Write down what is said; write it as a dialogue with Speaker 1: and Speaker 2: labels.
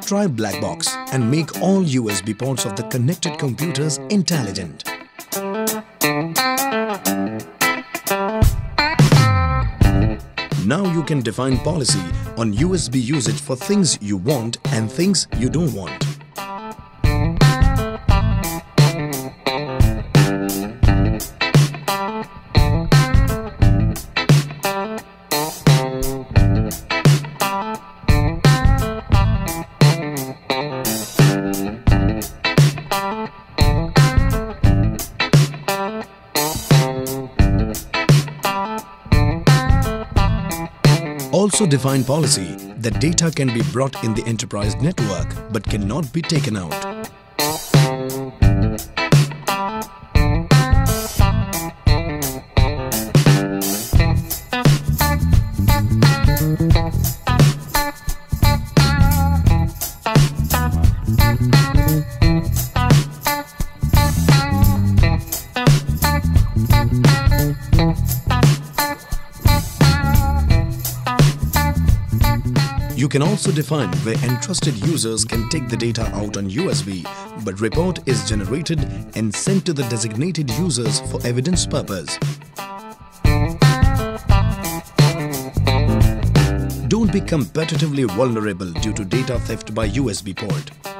Speaker 1: Try BLACKbox and make all USB ports of the connected computers intelligent. Now you can define policy on USB usage for things you want and things you don't want. Also define policy that data can be brought in the enterprise network but cannot be taken out. You can also define where entrusted users can take the data out on USB, but report is generated and sent to the designated users for evidence purpose. Don't be competitively vulnerable due to data theft by USB port.